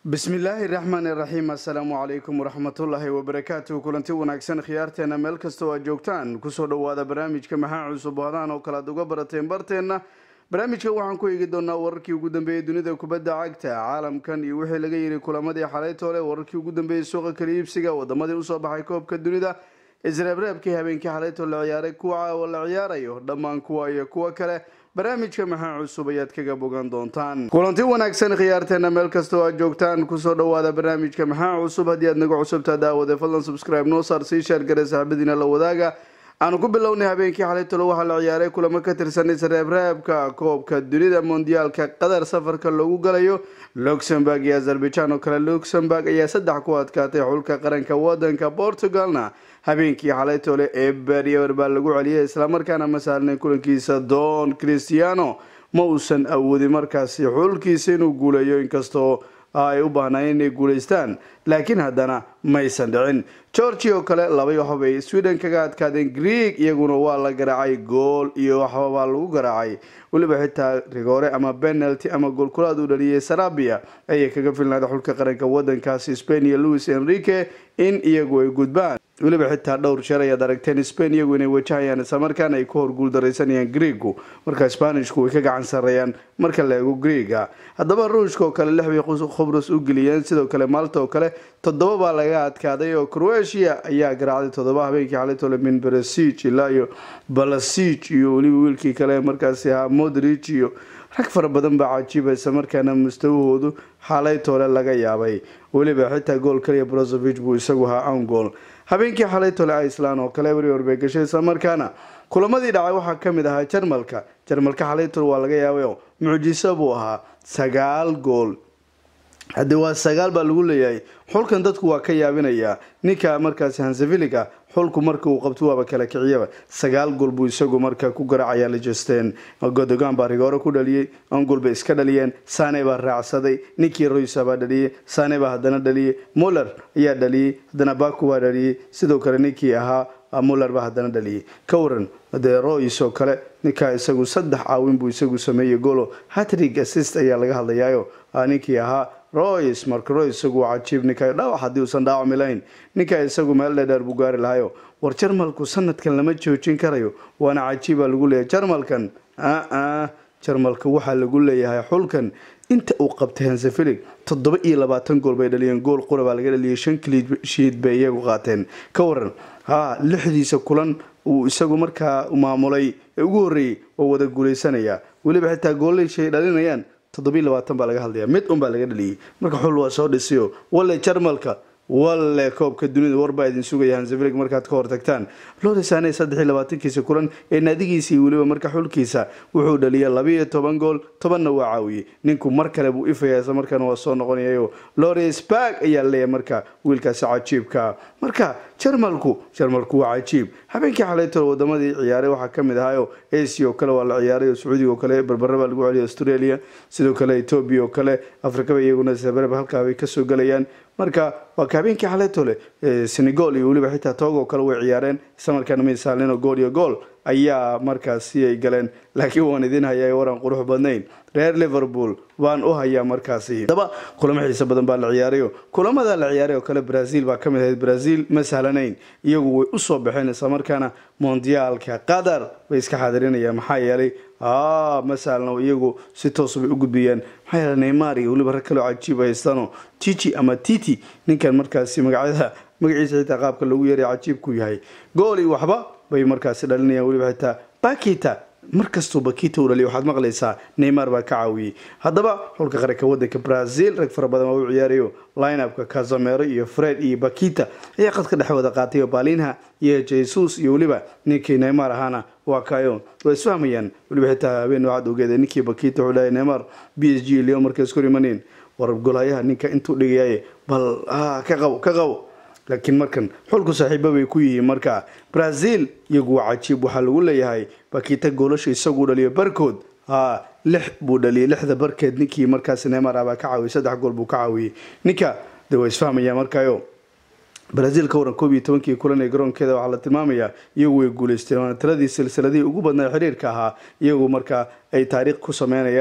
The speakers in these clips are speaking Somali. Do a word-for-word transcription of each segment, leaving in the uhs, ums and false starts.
بسم الله الرحمن الرحيم السلام عليكم ورحمة الله وبركاته كلنتي وناكسن خيارتنا مeel kasta oo joogtaan ku soo dhawaada barnaamijka maxaa cusub wadaan oo kala duga barateen barteena barnaamijka waxaan ku eegi doonaa wararkii ugu dambeeyay dunida kubadda cagta caalamkan iyo wixii laga yiri kulamadii xalay toole wararkii ugu dambeeyay suuqa kala iibsiga wadamadii u soo baxay koobka dunida israabriibkii habeenkii xalay toole la ciyaaray kuwa oo la ciyaarayo dhammaan kuwa iyo kuwa kale barnaamijka maxaa cusub ayaad kaga bogan doontaan kulanti wanaagsan khiyaarteena meel kasta oo joogtaan ku soo dhawaada barnaamijka maxaa cusub hadii aad naga cusubtaa daawada fadlan subscribe noo saar si share gareey saaxiibadiina la wadaaga aan ku bilownay habeenkii xalay toole waxa la ciyaaray kulamo ka tirsan israabriibka koobka dunida mondialka qadar safarka loogu galayo Luxembourg iyo Azerbaijan oo kale Luxembourg ayaa saddex ku adkaatay xulka qaranka wadanka Portugalna habeenkii xalay toole ee bariyer baa lagu celiyay isla markaana masaalnay kulankiisa Don Cristiano ma uusan awoodin markaasi xulkiisa inuu guuleeyo inkastoo ay u baahnayeen inay guuleystaan laakiin haddana maysan dhicin Georgia oo kale laba iyo xubay Sweden kaga adkaadeen Greek iyaguna waa la garaacay gool iyo waxba baa lagu garaacay waliba xitaa rigore ama penalty ama gool kulaad u dhaliyay Serbia ay kaga filnaada xulka qaranka wadankaasi Spain iyo Luis Enrique in iyagu ay gudbaan waliba xitaa dhowr jeer ay aragteen Spain iyagu inay wajahayaan isla markaana ay ku hor guul dareysanayaan Greegu marka Spanishku way ka gacan sareeyaan marka la eego Greega haddaba Ruushka oo kale lix way Khubrus u geliyeen sidoo kale Malta oo kale toddoba baa laga adkaaday oo Croatia ayaa garaacday toddoba habeenkii xalay toole min Perisic ilaa iyo Balasic iyo waliba wiilkii kale markaasi ha Modric iyo rag fara badan baa cajibaysa markaana mustawahoodu xalay toole laga yaabay waliba xitaa gool kaliya Brozovic buu isagu ahaa aan gool habeenkii xalay toole Iceland oo kale bariyer bay gashay isla markaana kulamadii dhacay waxa kamid ahaa Jarmalka Jarmalka xalay toole waa laga yaabay mucjiso buu ahaa sagaal gool hadda waa sagaal baa lagu leeyahay xulkan dadku waa ka yaabinaya ninka markaas Hanzeviliga xulku markii uu qabto waaba kala kiciyaba sagaal gool buu isagu markaa ku garaacay Liechtenstein Godogan baa rigore ku dhaliyay aan gool bay iska dhaliyeen Sane baa raacsaday ninkii Royce baa dhaliyay Sane baa hadana dhaliyay Muller ayaa dhaliyay hadana Baku baa dhaliyay sidoo kale ninkii ahaa Muller baa hadana dhaliyay ka waran de Royce oo kale ninka isagu saddex caawin buu isagu sameeyay goolo hat-trick assist ayaa laga hadlayaayo ninkii ahaa Royce marka Royce isagu cajiib ninka dhaawac hadii uu san dhaawac milayn ninka isagu meel dheer buu gaari lahayo war Jarmalku sanadkan lama joojin karayo waana cajiib lagu leeyahay Jarmalkan aa aa Jarmalka waxa lagu leeyahay xulkan inta uu qabtay Hanzeviliga toddoba iyo labaatan gool bay dhaliyeen gool qura baa laga dhaliyay shan clean sheet bay iyagu qaateen ka waran ha lixdiisa kulan uu isagu markaa maamulay ugu horeeyay oo wada guuleysanaya waliba xitaa goolay shay dhalinayaan toddoba iyo labaatan baa laga hadlayaa mid un baa laga dhaliyay marka xul waa soo dhisiyo walla Jarmalka walla koobka dunida warba idin sugaya Hanzeviliga markaad ka hortagtaan Lorisane saddex iyo labaatan kiisa kulan ee naadigiisa waliba marka xulkiisa wuxuu dhaliyay laba iyo toban gool toban waa caawiyay ninku mar kale buu ifayay markaan waa soo noqonayo Loris Park ayaa leeyahay marka wiilkaas cajiibka marka Jarmalku Jarmalku waa cajiib habeenkii xalay toole wadamadii ciyaaray waxa kamid ahaayo Asia oo kale waa la ciyaaray Sacuudiga oo kale barbaraba lagu celiyay Australia sidoo kale Ethiopia oo kale Afrika iyaguna sabarba halka ay ka soo galayaan marka waa habeenkii xalay toole Senegal iyo waliba xitaa Togo oo kale way ciyaareen isla markaana miisaalino gool iyo gool ayaa markaasi ay galeen laakiin waan idin hayay waran qurux badnayn reer Liverpool waan u hayaa markaasi daba kulamo xiiso badan baa la ciyaaray kulamada la ciyaaray oo kale Brazil baa kamid ahayd Brazil ma sahlanayn iyagu way u soo baxeen isla markaana mondialka qadar way iska xadirinayaan maxaa yeelay ah masalna iyagu si toos u gudbiyeen maxaa yeelay Neymar iyo waliba rag kale oo cajiib haystano Titi ama Titi ninkan markaasi magacyada magaciisa xitaa qaabka lagu yeeray cajiib ku yahay gool iyo waxba bay markaasi dhalinayaan waliba xitaa Paqueta markastoo Paqueta uu dhaliyo waxaad maqlaysaa Neymar baa ka caawiyay haddaba xulka qaranka wadanka Brazil rag fara badan oo u ciyaarayo line-upka Casemiro iyo Fred iyo Paqueta ayaa qadka dhex wada qaatay Paulinho iyo Jesus iyo waliba ninkii Neymar ahana waa kayo way isfahmayaan waliba xitaa habeen wacd ogeeday ninkii Paqueta uu dhahay Neymar B S G Leo markay isku rimaneen war golayaha ninka intuu dhigayay bal ah ka qabo ka qabo laakiin markan xulku saaxiibo bay ku yihiin marka Brazil iyagu cajiib waxa lagu leeyahay Paqueta goolasho isagu dhaliyo barkood ha lix buu dhaliyay lixda barkeed ninkii markaas Neymar aba ka caawiyay saddex gool buu ka caawiyay ninka de way isfahmayaan markayo Brazil ka waran koob iyo toban kii kulan ee garoonkeeda waxa la tilmaamayaa iyagu way guuleysteen tiradii silsiladii ugu badnaa xiriirka ahaa iyagu marka ay taariikh ku sameeyaan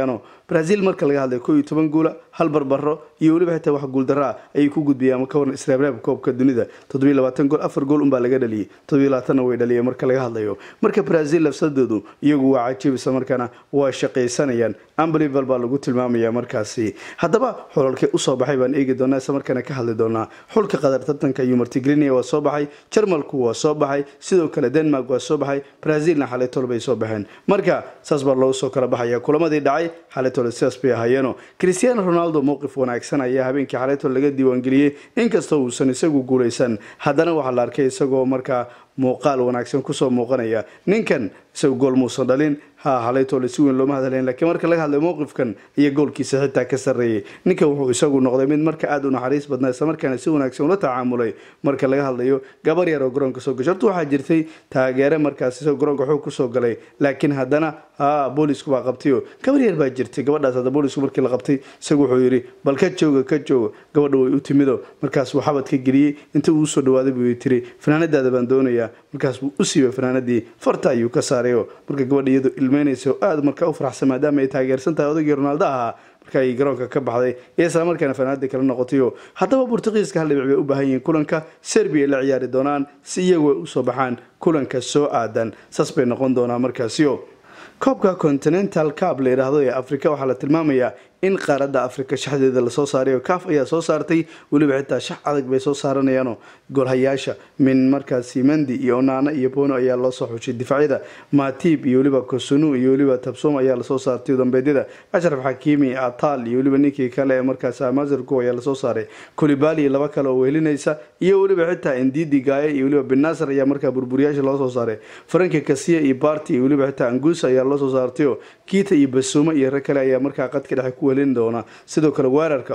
Brazil marka laga hadlay koob iyo toban gool hal barbaro iyo waliba xitaa wax gool daraa ay ku gudbiyaan ka waran israabraab koobka dunida toddoba iyo labaatan gool afar gool unbaa laga dhaliyay toddoba iyo labaatan way dhaliyay marka laga hadlayo marka Brazil lafsadoodu iyagu waa cajiib isla markaana waa shaqaysanayaan unbelievable baa lagu tilmaamayaa markaasi haddaba xulalkii u soo baxay baan eegi doonaa isla markaana ka hadli doonaa xulka qadar tartanka iyo martigelinaya waa soo baxay Jarmalku waa soo baxay sidoo kale Denmark waa soo baxay Brazilna xalay tolbay soo baxeen marka saas baa loo soo kala baxaya kulamadii dhacay xalay tol sidaas bay ahaayeen Cristiano Ronaldo mowqif wanaagsan ayaa habeenkii xalay tol laga diiwaan geliyay inkastoo uusan isagu guuleysan haddana waxa la arkay isagoo marka muuqaal wanaagsan ku soo muuqanaya ninkan isagu gool muusan dhalin ha xalay tol si weyn looma hadleen laakiin marka laga hadlay mowqifkan iyo goolkiisa xitaa ka sareeyay ninka wuxuu isagu noqday mid marka aad u naxariis badnaa isla markaana si wanaagsan ula tacaamulay marka laga hadlayo gabar yar oo garoonka soo gashay waxa jirtay taageere markaas isagoo garoonka wuxuu ku soo galay laakiin haddana ha boolisku baa qabtay gabar yar baa jirtay gabadhaas hadda boolisku markii la qabtay isagu wuxuu yiri bal ka jooga ka jooga gabadha way u timido markaas uu xabad ka geliyay inta uu soo dhawaaday buu tiri fanaanadaada baan doonayaa markaas uu u siibay fanaanadii farta ayuu ka saaray marka gabadha iyadu ilmeynayso aad marka u faraxsan maadaama ay taageersan tahay odayga Ronaldo ah marka ay garoonka ka baxday isla markaana fanaanada kala noqotay haddaba Portugiiska hal dhibic bay u baahan yihiin kulanka Serbia la ciyaari doonaan si iyagu u soo baxaan kulanka soo aadan saas bay noqon doonaa markaasiyo koobka Continental Cup la yiraahdo ee Afrika waxa la tilmaamayaa in qaaradda Afrika shaxdeeda la soo saaray oo kaaf ayaa soo saartay waliba xitaa shax adag bay soo saaranayaan goolhayaasha min markaasi Mendy iyo Onana iyo Bono ayaa loo soo xushay difaacida Matip iyo waliba Kosunu iyo waliba Tabsom ayaa la soo saartay dambeedida Ashraf Hakimi Atal iyo waliba ninkii kale ee markaas Mazerko ayaa la soo saaray Koulibaly laba kale oo weelinaysa iyo waliba xitaa Ndidi Gaye iyo waliba Ben Nasser ayaa markaa burburiyaasha loo soo saaray Frank Kessie iyo Partey iyo waliba xitaa Angus ayaa loo soo saartay Keita iyo Basuma iyo rag kale ayaa markaa qadka dhexe ku weelin doona sidoo kale weerarka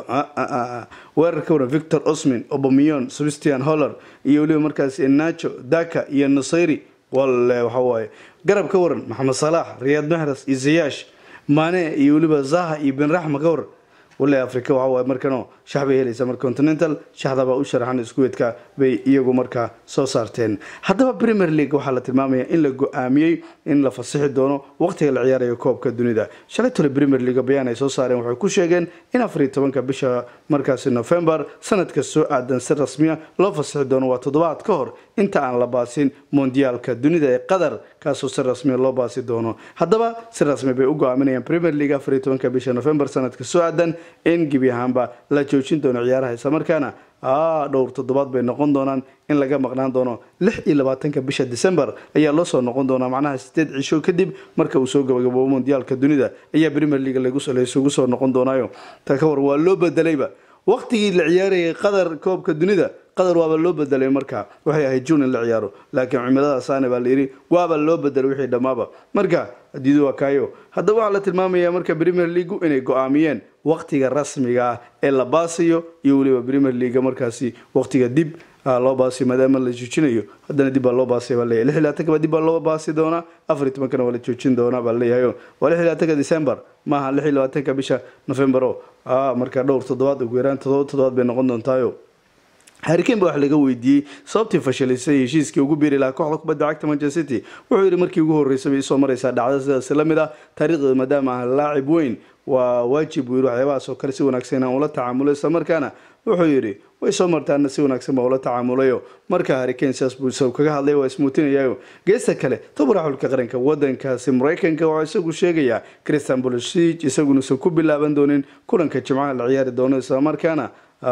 weerarka wana Victor Osimhen Aubameyang Sebastian Haller iyo waliba markaas Nacho Daka iyo Nasiri walla waxa waaye garabka waran Mohamed Salah Riyad Mahrez iyo Ziyech Mane iyo waliba Zaha iyo Ben Rahma ka waran walla Afrika waxa waaye markano shacbi helaysa mar Continental shaxdaba u sharaxan isku weedka bay iyagu markaa soo saarteen haddaba Premier League waxa la tilmaamayaa in la go'aamiyay in la fasaxi doono waqtiga la ciyaarayo koobka dunida shalay tole Premier League bayaan ay soo saareen waxay ku sheegeen in afar iyo tobanka bisha markaas November sanadka soo aadan si rasmi ah loo fasaxi doono waa toddobaad ka hor inta aan la baasin Mondialka dunida ee Qatar kaasoo si rasmi ah loo baasi doono haddaba si rasmi bay u go'aaminayaan Premier League afar iyo tobanka bisha November sanadka soo aadan in gibi ahaanba la joojin doono ciyaaraha isla markaana ah dhowr toddobaad bay noqon doonaan in laga maqnaan doono lix iyo labaatanka bisha December ayaa loo soo noqon doonaa macnaha sideed cisho kadib marka uu soo gabagabo Mondialka dunida ayaa Premier League lagu soo leeysugu soo noqon doonaayo ta ka war waa loo bedelayba waqtigii la ciyaarayay Qatar koobka dunida Qatar waaba loo bedelay marka waxay ahayd June in la ciyaaro laakiin cimilada saane baa la yiri waaba loo bedelay wixii dhamaaba marka hadiidu waa kaayo hadda waxa la tilmaamayaa marka Premier League inay go'aamiyeen waqtiga rasmiga ah ee la baasiyo iyo waliba Premier League markaasi waqtiga dib loo baasi maadaama la joojinayo haddana dib loo baasay baa leeyahay lix iyo labaatanka dib loo baasi doona afar iyo tobanka waa la joojin doona baa leeyahay waa lix iyo labaatanka December maaha lix iyo labaatanka bisha November ah marka dhowr toddobaad ugu yaraan toddobaad toddobaad bay noqon doontaa Harry Kane wax laga weydiiyay sababtii fashalisay heshiiskii ugu biiri lahaa kooxda kubadda cagta Manchester City wuxuu yiri markii ugu horeysay ay soo maraysaa dhacdada sidaas la mid ah taariikhda maadaama laacib weyn waa waajib weyn waxyaabahaas oo kale si wanaagsan aan ula tacaamulo isla markaana wuxuu yiri way soo martaan si wanaagsan baa ula tacaamulayo marka Harry Kane saas buu soo kaga hadlay waa ismuutinayo geesta kale tabara xulka qaranka wadankaasi Mareykanka waxa isagu sheegaya Christian Pulisic isaguna soo ku bilaaban dooneen kulanka Jimcaha la ciyaari doono isla markaana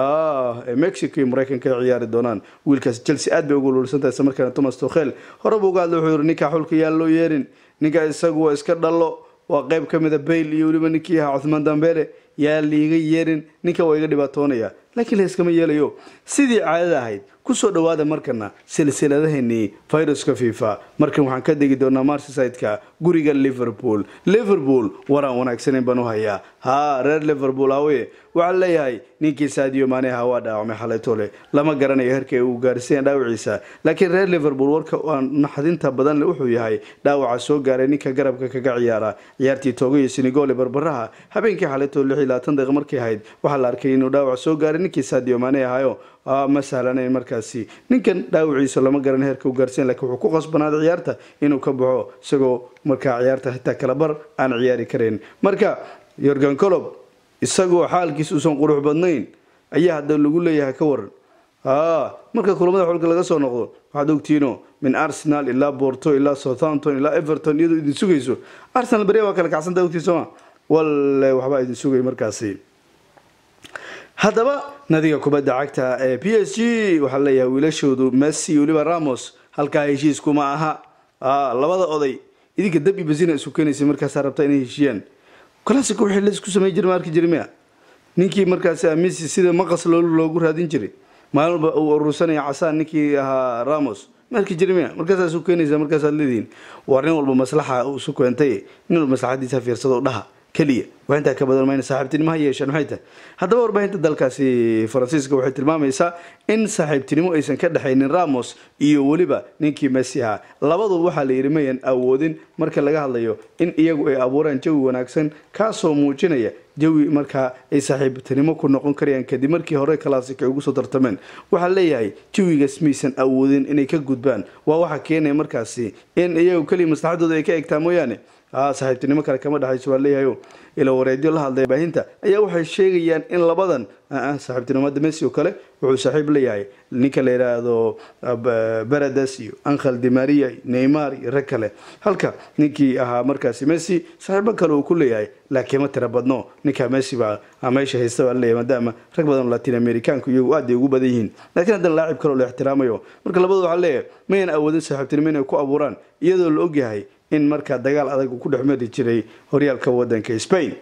ah Mexico iyo Mareykanka ciyaari doonaan wiilkaas Chelsea aad bay ugu lulsantahay isla markaana Thomas Tuchel horaba uga hadlay wuxuu yiri ninka xulka yaal loo yeerin ninka isagu waa iska dhalo waa qayb kamid ah Bale iyo waliba ninkii ah Ousmane Dembele yaa liiga yeerin ninka waa iga dhibaatoonaya laakiin la iskama yeelayo sidii caadada ahayd ku soo dhawaada markana silsiladaheeni viruska FIFA markan waxaan ka degi doonaa Merseyside-ka guriga Liverpool Liverpool waraan wanaagsan baan u hayaa ha reer Liverpool awee waxa leeyahay ninkii Sadio Mane hawa dhaawacmay xalay tole lama garanayo heerkay uu gaarsiin dhaawiciisa laakiin reer Liverpool warka aan naxdinta badan leh wuxuu yahay dhaawaca soo gaaray ninka garabka kaga ciyaara ciyaartii Togo iyo Senegal barbaraha habeenkii xalay tole lix iyo labaatan daqiiqo markii ahayd waxa la arkay inuu dhaawac soo gaaray ninkii Sadio Mane hayo ah ma sahlanayn markaasi ninkan dhaawiciisa lama garan heerka uu gaarsiin laakiin wuxuu ku qasbanaaday ciyaarta inuu ka baxo isagoo marka ciyaarta xitaa kala bar aan ciyaari karin marka Jurgen Klopp isagoo xaalkiisu uusan qurux badnayn ayaa hadda lagu leeyahay ka waran ah marka kulamada xulka laga soo noqdo waxaad ogtiino min Arsenal ila Porto ila Southampton ila Everton iyadoo idin sugayso Arsenal bari waa kala kacsan tahay ogtiisoo wallahi waxba idin sugay markaasi hadaba nadiga kubadda cagta ee P S G waxa la leeyahay wiilashoodu Messi iyo Oliver Ramos halka heshiis kuma aha ah labada oday idinka dab iyo basiina isu keenaysa markaas rabta inay heshiiyaan classico wixii la isku sameey jiray markii jirmaya ninkii markaas Messi sida maqas loogu raadin jiray maalba uu urursanay casaan ninkii ahaa Ramos markii jirmaya markaas isu keenaysa markaas aad leediin warin walba maslaxa uu isu keentay in maslaxadiisa fiirsado dhaha kaliya waanta ka badan mayna saaxiibtinimo yeeshan maxay tahay hadaba warbaahinta dalkaasi Faransiiska waxay tilmaamaysaa in saaxiibtinimo aysan ka dhaxaynin Ramos iyo waliba ninkii Messi ah labadu waxa la yirimayeen awoodin marka laga hadlayo in iyagu ay abuuraan jawi wanaagsan ka soo muujinaya jawi marka ay saaxiibtinimo ku noqon karayaan kadib markii hore classic ay ugu soo tartameen waxa leeyahay jawiga Smiisan awoodin inay ka gudbaan waa waxa keenay markaasi in iyagu kaliya maslaxadooda ay ka egtaa mooyaane ah saaxiibtinimo kale kama dhaxayso waa leeyahay ila wareediyo la hadlay baahinta ayaa waxay sheegayaan in labadan ah saaxiibtinimada Messi oo kale wuxuu saaxiib leeyahay ninka la yiraahdo Paredes iyo Angel Di Maria Neymar iyo rakale halka ninkii ahaa markaasi Messi saaxiib kale uu ku leeyahay laakiin ma tira badno ninka Messi baa ameesha haysta waa leeyahay maadaama rag badan Latin Americanku iyagu aad ay ugu badan yihiin laakiin hadan laacib kale oo la ixtiraamayo marka labadu waxa leeyahay ma yan awoodin saaxiibtinimo inay ku abuuraan iyadoo la og yahay in marka dagaal adag ku dhaxmadi jiray horyaalka wadanka Spain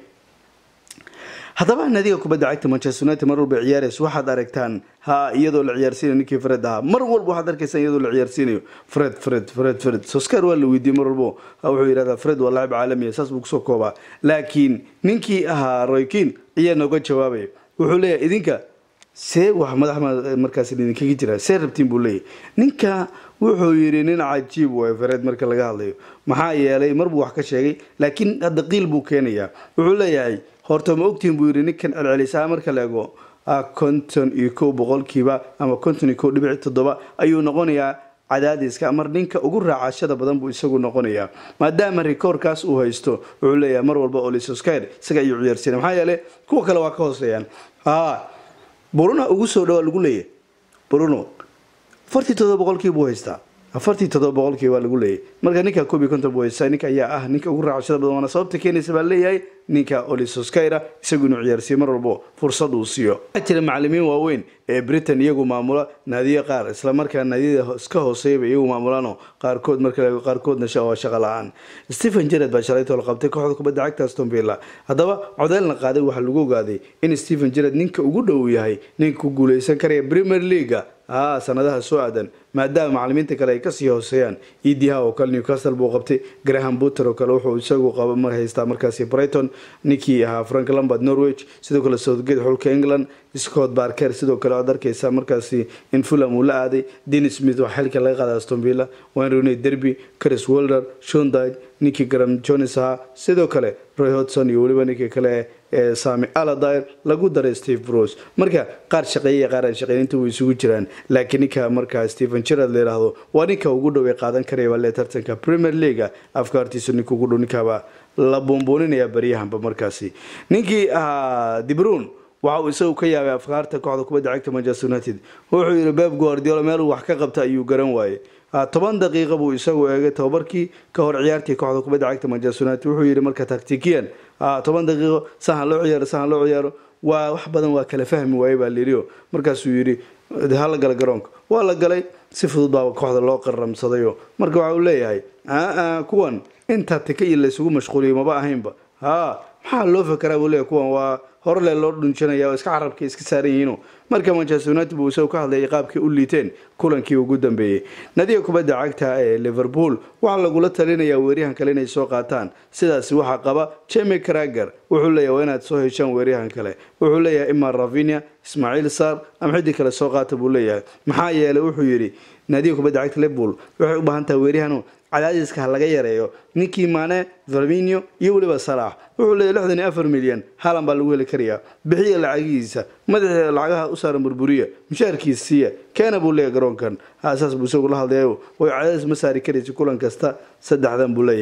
hadaba nadiga kubadda cagta Manchester United mar walba ciyaarayso waxaad aragtaan ha iyadoo la ciyaarsiinayo ninkii Fred ah mar walba waxaad arkaysan iyadoo la ciyaarsiinayo Fred Fred Fred Fred Solskjaer waa la weydiiyay mar walba wuxuu yiraahdaa Fred waa laacib caalami ah saas buu soo koobaa laakiin ninkii ahaa Roy Keane ayaa nooga jawaabay wuxuu leeyahay idinka see wax madax markaas idinka jira see rabtiin buu leeyahay ninka wuxuu yiri nin cajiib way Fred marka laga hadlayo maxaa yeelay mar buu wax ka sheegay laakiin hadda qiil buu keenaya wuxuu leeyahay horta ma ogtiin buu yiri ninkan celcelisaa marka la eego konton iyo kow boqolkiiba ama konton iyo kow dhibic toddoba ayuu noqonayaa cadaadiska amar ninka ugu raacashada badan buu isagu noqonayaa maadaama rekoorkaas uu haysto wuxuu leeyahay mar walba Ole Solskjaer isaga ayuu ciyaarsiinay maxaa yeelay kuwa kale waa ka hooseeyaan ha Bruno ugu soo dhaw lagu leeyahay Bruno afartan iyo toddoba boqolkiiba buu haystaa afartan iyo toddoba boqolkiiba lagu leeyahay marka ninka koob iyo konton buu haystaa ninka ayaa ah ninka ugu raacashada badan wana sababta keenaysa baa leeyahay ninka Ole Solskjaer isagu inuu ciyaarsiyo mar walba fursad uu siiyo jira macallimiin waaweyn ee Britain iyagu maamula naadiga qaar isla markaa naadiga iska hooseeyay iyagu maamulano qaar kood marka laga qaar koodna shaqo la'aan Steven Gerrard baa shalay tool qabtay kooxda kubadda cagta Aston Villa hadaba codeelna qaaday waxa lagu ogaaday in Steven Gerrard ninka ugu dhow yahay ninka ku guuleysan kara Premier League ah sanadaha soo aadan maadaama macallimiinta kale ay ka sii hooseeyaan Eddie Howe oo kale Newcastle buu qabtay Graham Potter oo kale wuxuu isagu qaba mar haystaa markaasi Brighton ninkii ahaa Frank Lampard Norwich sidoo kale Southgate xulka England Scott Parker sidoo kale aad arkaysaa markaasi in Fulham uu la aaday Dean Smith waa xilka laga qaaday Aston Villa Wayne Rooney Derby Chris Wilder Sean Dyche ninkii Graham Jones ah sidoo kale Roy Hodgson iyo waliba ninkii kale ee Sami Allardyce lagu daray Steve Bruce marka qaar shaqeeyay qaar aan shaqeynta way isugu jiraan laakiin ninka marka Steven Gerrard leeyahay waa ninka ugu dhow ee qaadan karay wala tartanka Premier League afkaartiisu ninka ugu dhow ninka la boombooninayaa bariyahanba markaasi ninkii ah De Bruyne waxa uu isagu ka yaabay afkaarta kooxda kubadda cagta Manchester United wuxuu yiri Pep Guardiola meel wax ka qabta ayuu garan waayay toban daqiiqo buu isagu eegay tababarkii ka hor ciyaartii kooxda kubadda cagta Manchester United wuxuu yiri marka taktikiyan toban daqiiqo sahan loo ciyaaro sahan loo ciyaaro waa wax badan waa kala fahmi waayay baa liiriyo markaas uu yiri hal gal garoonka waa la galay si fudud baa kooxda loo qaramsadayo marka waxa uu leeyahay aa kuwan inta tikay la isugu mashquuliyay ma ba ahaynba ha maxaa loo fakaraa uu leeyahay kuwan waa hor le loo dhunjanayaa iska carabka iska saaran marka Manchester United buu soo ka hadlay qaabkii u liiteen kulankii ugu dambeeyay nadiga kubadda cagta ee Liverpool waxa lagu la talinayaa weeryahan kale inay soo qaataan sidaas waxa qaba Jamie Carragher wuxuu leeyahay inaad soo heshaan weeryahan kale wuxuu leeyahay Imar Rafinha Ismail Sarr ama xiddi kale soo qaata buu leeyahay maxaa yeelay wuxuu yiri nadiga kubadda cagta Liverpool waxay u baahan tahay weeryahan cadaadiska laga yareeyo ninkii Mane Firmino iyo waliba Salah wuxuu leeyahay lixdan iyo afar milyan halan baa lagu heli kariyaa bixiya lacagiisa madaxa lacagaha u saaran burburiya mushaarkiisa keena buu leeyahay garoonkan asaas buu soo la hadlayo way cadaadis ma saari karayso kulan kasta saddexdan buu leeyahay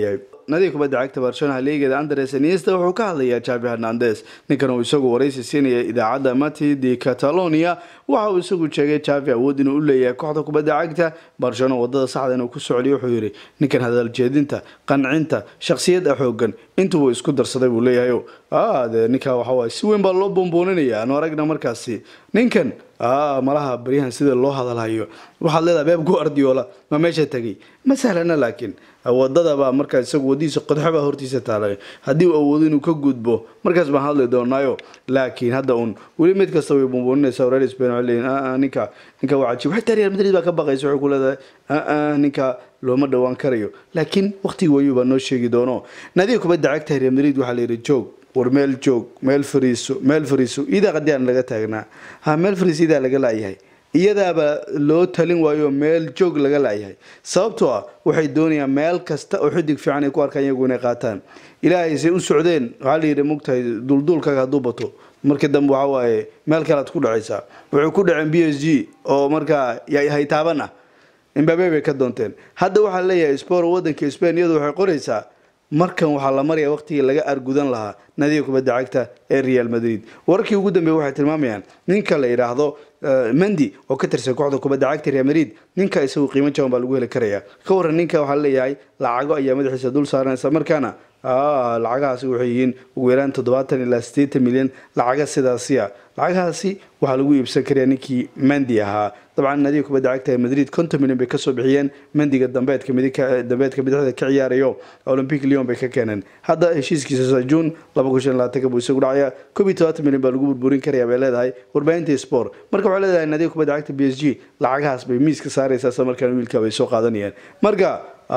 nadiga kubadda cagta Barcelona liigada Andres Iniesta wuxuu ka hadlayaa Xavi Hernandez ninkan uu isagu wareysi siinaya idaacadda Mati di Catalonia waxa uu isagu sheegay Xavi awood inuu u leeyahay kooxda kubadda cagta Barcelona wadada saxda inuu ku socoliyo wuxuu yiri ninkan hadal jeedinta qancinta shakhsiyadda xoogan intuu isku darsaday buu leeyahay ah ninka waxa waa si weyn baa loo bombooninaya aan aragna markaasi ninkan ah malaha bariyahan sida loo hadalayo waxa leedahay Pep Guardiola ma meesha tagay ma sahlana laakiin wadada baa markaa isagu wadiisa qodxaba hortiisa taalay hadii uu awoodo inuu ka gudbo markaas baan hadlay doonaayo laakiin hadda uun wali mid kasta way bombooninaysaa reer Spain oo leeyahay ninka ninka waa cajiib waxa Real Madrid baa ka baqayso wuxuu ku leedahay ah ninka looma dhawaan karayo laakiin waqtiga wayu baa noo sheegi doono nadiga kubadda cagta Real Madrid waxa la yiri joog war meel joog meel fariiso meel fariiso ida qadiyaan laga taagnaa ha meel fariiso ida laga laayahay iyadaaba loo talin waayo meel joog laga laayahay sababtoo ah waxay doonayaan meel kasta oo xidig fiican ay ku arkaan iyagu inay qaataan ilaahay say u socdeen waxa la yiri mugtahay duldulkaga haduu bato markii dambe waxa waaye meel kale aad ku dhacaysaa wuxuu ku dhacay P S G oo markaa yahay taabana Mbappe bay ka doonteen hadda waxa la leeyahay Sport wadanka Spain iyadu waxay qoraysaa markan waxa la mariyaa waqtiga laga argudan lahaa nadiga kubadda cagta ee Real Madrid warkii ugu dambeeyay waxay tilmaamayaan ninka la yiraahdo Mendy oo ka tirsan kooxda kubadda cagta Real Madrid ninka isagu qiimo jaban baa lagu heli karaya ka waran ninka waxa la leeyahay lacago ayaa madaxiisa dul saaranaysa markaana ah lacagahaasi waxay yihiin ugu yaraan toddobaatan ilaa siddeetan milyan lacaga sidaasi ah lacagahaasi waxa lagu iibsan karaa ninkii Mendy ahaa dabcan nadiga kubadda cagta Madrid konton milyan bay ka soo bixiyeen Mendyga dambeedka midka dambeedka bidixda ka ciyaarayo Olympique Lyon bay ka keeneen hadda heshiiskiisa June laba kun iyo labaatan buu isagu dhacaya koob iyo toban milyan baa lagu burburin karaa bay leedahay warbaahinta Sport marka waxa leedahay nadiga kubadda cagta P S G lacagahaas bay miiska saaraysaa isla markaana wiilka bay soo qaadanayaan marka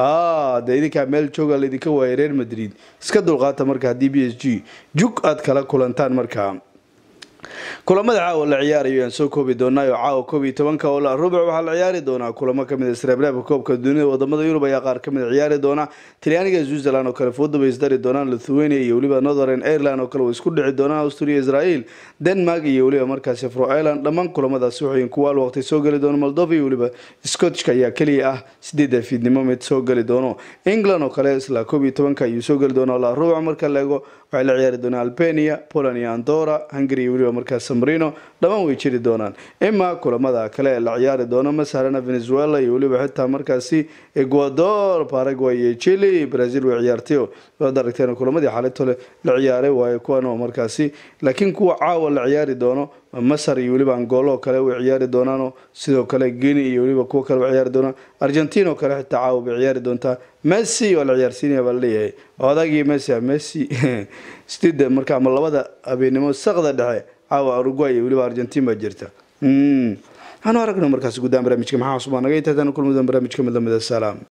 ah deedinka meel jooga la idinka waayay Real Madrid iska dulqaata marka hadii P S G jug aad kala kulantaan marka kulamada caawa la ciyaarayo aan soo koobi doonaa caawa koob iyo toban oo la rubuc waxa la ciyaari doona kulamo kamid ah Srebreba koobka dunida wadamada Yurub ayaa qaar kamid ciyaari doona Talyaaniga Switzerland oo kale foodo bay isdari doonaan Lithuania iyo waliba Northern Ireland oo kale way isku dhici doonaan Austria Israel Denmark iyo waliba markaas Faroe Island dhamaan kulamadaas waxay ku wal waqti soo gali doona Moldova iyo waliba Scotland ayaa kaliya ah sideed fiidnimo mid soo gali doono England oo kale isla koob iyo toban ayuu soo gali doona la rubuc marka laego waxay la ciyaari doonaan Albania Poland iyo Andorra Hungary iyo waliba markaas San Marino dhamaan way jiri doonaan ima kulamada kale la ciyaari doona masalan Venezuela iyo waliba xitaa markaasi Ecuador Paraguay iyo Chile Brazil way ciyaartayo wada aragteen kulamadii xalayto la ciyaaray way kuwan oo markaasi laakiin kuwa caawa la ciyaari doono Masar iyo waliba Angola kale way ciyaari doonaan sidoo kale Guinea iyo waliba kuwa kale way ciyaari doonaan Argentina oo kale xitaa caawa way ciyaari doontaa Messi oo la ciyaarsiinaya baa leeyahay odagii Messi Messi stid marka ama labada habeenimo saqda dhexe caawa Uruguay iyo waliba Argentina ba jirta mm hanu aragno markaas guddaan barnaamijka maxaa cusub naga inta tan kulmada barnaamijka mid lamida salaam